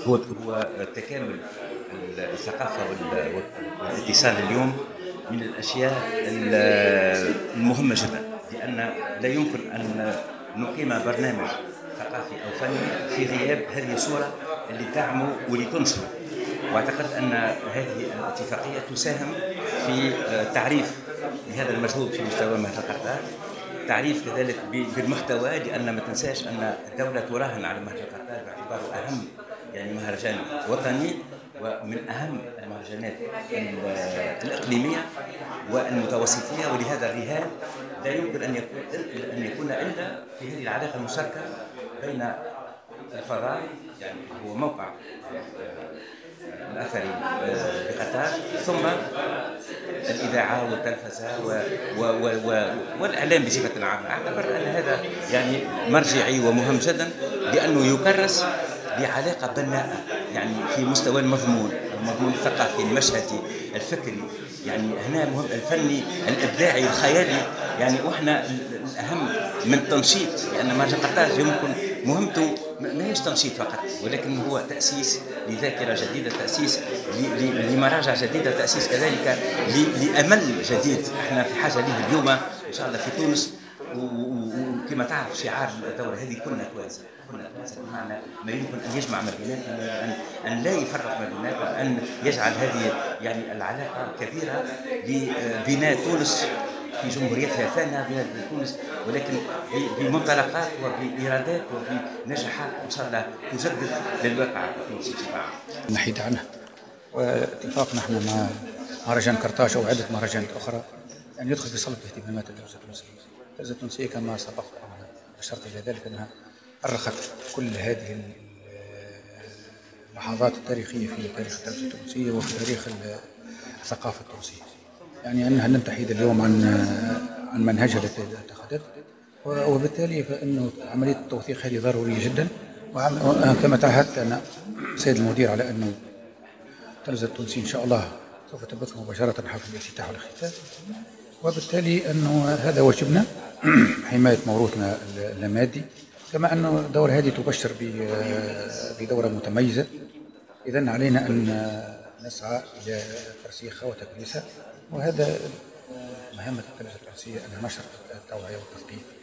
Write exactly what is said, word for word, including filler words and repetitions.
هو هو تكامل الثقافة والاتصال اليوم من الأشياء المهمة جدا، لأن لا يمكن أن نقيم برنامج ثقافي أو فني في غياب هذه الصورة اللي تعمو واللي تنشر. واعتقد أن هذه الاتفاقية تساهم في تعريف لهذا المجهود في مستوى مهرجان قرطاج، تعريف كذلك بالمحتوى، لأن ما تنساش أن الدولة تراهن على مهرجان قرطاج باعتباره أهم يعني مهرجان وطني ومن أهم المهرجانات الإقليمية والمتوسطية، ولهذا الرهان لا يمكن أن يكون أن يكون إلا في هذه العلاقة المشتركة بين الفضاء، يعني هو موقع الأثري بقطاج، ثم الإذاعة والتلفزة و... و... و... و... والإعلام بصفة عامة. أعتبر أن هذا يعني مرجعي ومهم جدا، لأنه يكرس بعلاقة بناءة يعني في مستوى المضمون، المضمون الثقافي المشهدي الفكري، يعني هنا مهم الفني الإبداعي الخيالي، يعني وإحنا الأهم من تنشيط، لأن مهرجان قرطاج يمكن مهمته ما هيش تنشيط فقط، ولكن هو تأسيس لذاكرة جديدة، تأسيس لمراجع جديدة، تأسيس كذلك لأمل جديد احنا في حاجة له اليوم إن شاء الله في تونس. وكما تعرف شعار الدورة هذه كلنا توانسة، كلنا توانسة، بمعنى ما يمكن أن يجمع ما بيناتنا، أن أن لا يفرق ما بيناتنا، أن يجعل هذه يعني العلاقة كبيرة لبناء تونس في جمهوريتها الثانية، بلاد تونس، ولكن بمنطلقات وبإيرادات وبنجاحات إن شاء الله تجدد للواقع التونسي بصفة عامة. نحيد عنها، واتفاقنا احنا مع مهرجان قرطاج أو عدة مهرجانات أخرى أن يدخل في صلب اهتمامات الدولة التونسية. الدولة التونسية كما سبق أشرت إلى ذلك أنها أرخت كل هذه اللحظات التاريخية في تاريخ الدولة التونسية وفي تاريخ الثقافة التونسية، يعني أنها لن تحيد اليوم عن عن منهجها التي اتخذته، وبالتالي فإنه عملية التوثيق هذه ضرورية جدا. وكما تعهدت أنا سيد المدير على أنه التلفزة التونسية إن شاء الله سوف تبث مباشرة حفل الافتتاح والاختتام، وبالتالي أنه هذا واجبنا حماية موروثنا اللامادي، كما أن الدورة هذه تبشر بدورة متميزة. إذن علينا أن نسعى إلى ترسيخها وتكريسها، وهذا مهمة التلفزة التونسية أنها نشر التوعية والتثقيف